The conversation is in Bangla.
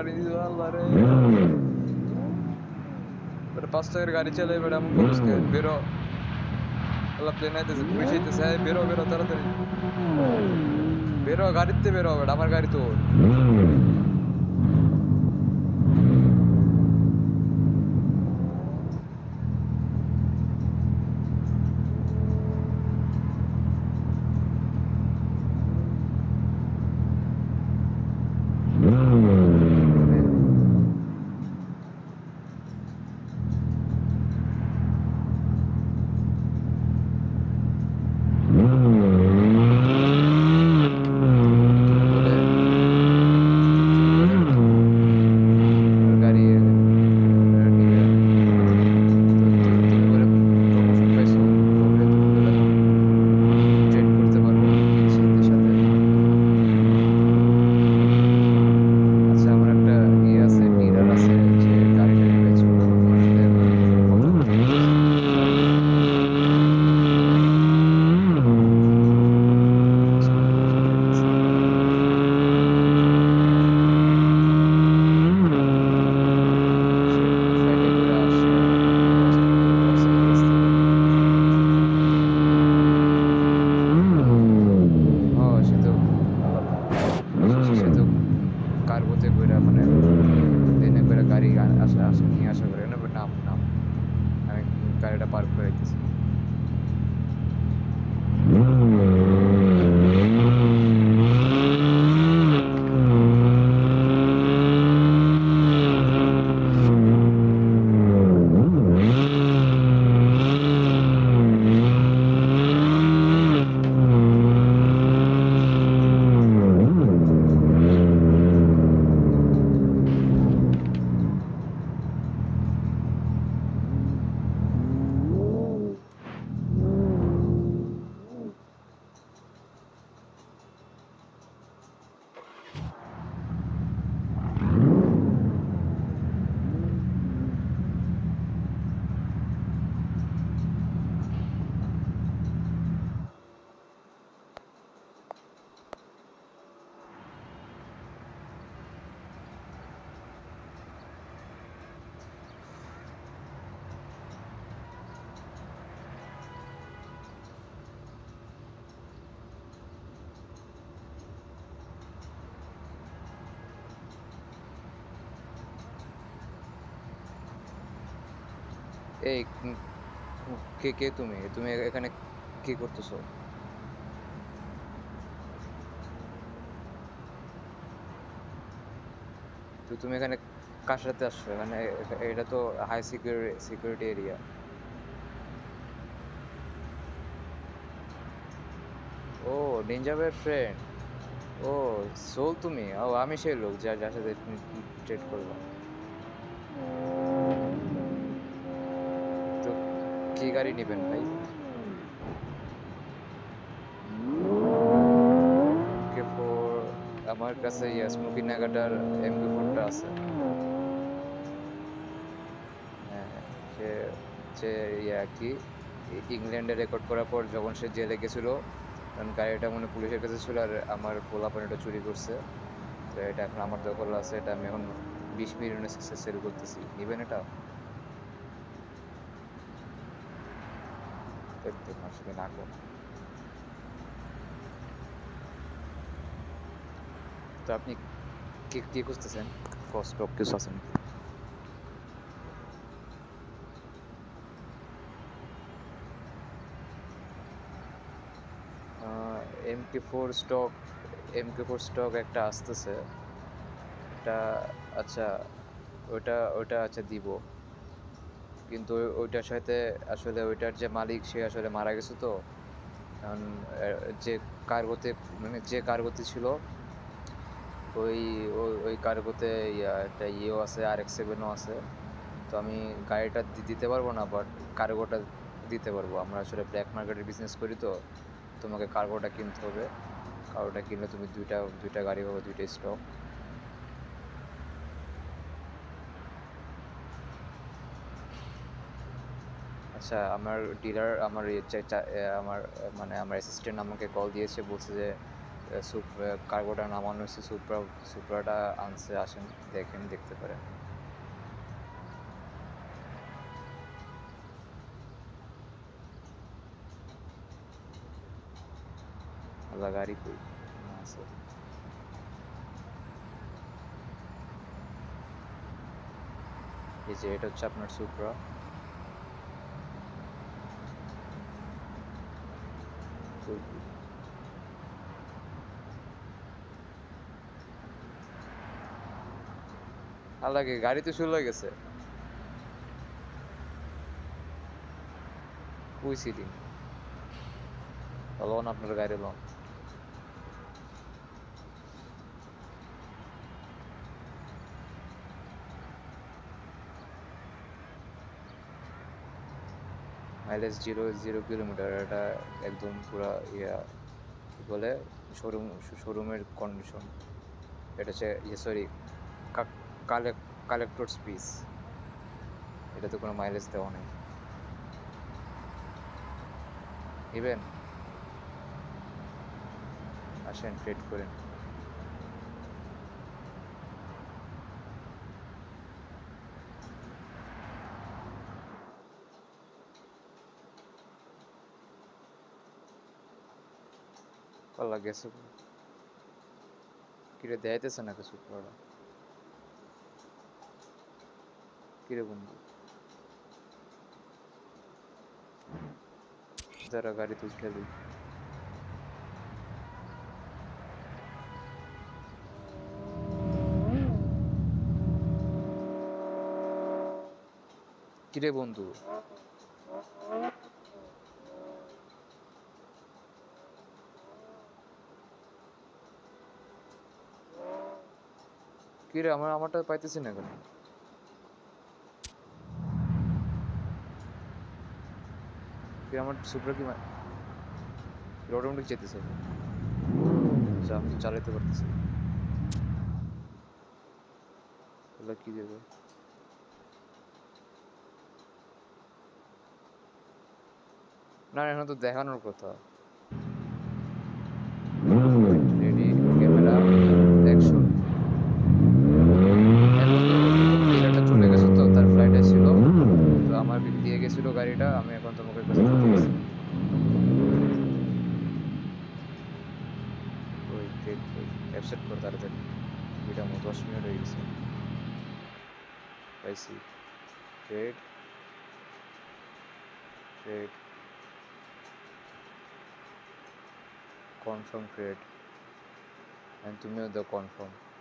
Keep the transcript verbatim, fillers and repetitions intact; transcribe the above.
পানি দিল আল্লাহ রে বেটা পাঁচ টাকার গাড়ি চালাই বেটা এমন করছে বেরো আল্লাহ প্লেন আইতেছে পুলিশ আইতেছে হ্যাঁ বেরো বেরো তাড়াতাড়ি বেরো গাড়িতে বেরো বেটা আমার গাড়ি তোর এই কে কে তুমি তুমি এখানে কি করতেছো তো তুমি এখানে কার সাথে আসছো এখানে এটা তো হাই সিকিউরিটি সিকিউরিটি এরিয়া ও নিনজাবের ফ্রেন্ড ও সোল তুমি ও আমি সেই লোক যা যার সাথে ট্রেড করবো তো কি গাড়ি নেবেন ভাই আমার কাছে ইয়া স্মোকি নাগাটার এম কে ফোরটা আছে হ্যাঁ সে সে ইয়া কি ইংল্যান্ডে রেকর্ড করার পর যখন সে জেলে গেছিল কারণ গাড়িটা মনে পুলিশের কাছে ছিল আর আমার পোলাপান এটা চুরি করছে তো এটা এখন আমার দখল আছে এটা আমি এখন বিশ মিলিয়নে সেল করতেছি নেবেন এটা আসলে না কর তো আপনি কি কি খুঁজতেছেন কস্ট অফ কিছু আছেন M K four stock M K four stock একটা আসতেছে এটা আচ্ছা ওটা ওটা আচ্ছা দিব কিন্তু ওইটার সাথে আসলে ওইটার যে মালিক সে আসলে মারা গেছে তো কারণ যে কার্গোতে মানে যে কার্গোতে ছিল ওই ওই কার্গোতে ইয়া একটা ইয়েও আছে আর এক্স সেভেনও আছে তো আমি গাড়িটা দিতে পারবো না বাট কার্গোটা দিতে পারবো আমরা আসলে ব্ল্যাক মার্কেটের বিজনেস করি তো তোমাকে কার্গোটা কিনতে হবে কার্গোটা কিনলে তুমি দুইটা দুইটা গাড়ি পাবে দুইটা স্টক আচ্ছা আমার ডিলার আমার আমার মানে আমার অ্যাসিস্ট্যান্ট আমাকে কল দিয়েছে বলছে যে কার্গোটা নামানো হয়েছে, সুপ্রা সুপ্রাটা আনছে, আসেন দেখেন, দেখতে পারেন। আল্লাহ গাড়ি কই আছে? এই যে এটা হচ্ছে আপনার সুপ্রা। আল্লাহ গাড়ি তো শুরু হয়ে গেছে। ওই সিটিং লোন, আপনার গাড়ি loan. Mileage zero zero kilometre. এটা একদম পুরা ইয়া কি বলে শোরুম শোরুমের কন্ডিশন। এটা হচ্ছে ইয়ে সরি কালেক্টর স্পিস। এটাতে কোনো মাইলেজ দেওয়া নেই। ইভেন আসেন ট্রেড করেন। কল্লা গেছে কিরে দেখাইতেছে না কিছু পড়া? কিরে বন্ধু, যারা গাড়ি তুলতে খেলি কিরে বন্ধু? কিরে আমার আমারটা পাইতেছি না কেন? কি আমার সুপ্রা কি অটোমেটিক যেতেছে? আচ্ছা আমি তো চালাতে পারতেছি। তাহলে কি দেবে? না এখন তো দেখানোর কথা। Ready, camera, action. এখন তো চলে গেছে, তো তার ফ্লাইটে ছিল, তো আমার দিয়ে গেছিল গাড়িটা, আমি এখন তোমাকে কাছে দিতে গেছি। ওই ট্রেড ওই অ্যাপসেট কর তাড়াতাড়ি। এটা মো দশ মিনিট হয়ে গেছে। পাইছি। Trade trade confirm trade, and তুমিও দাও কনফার্ম।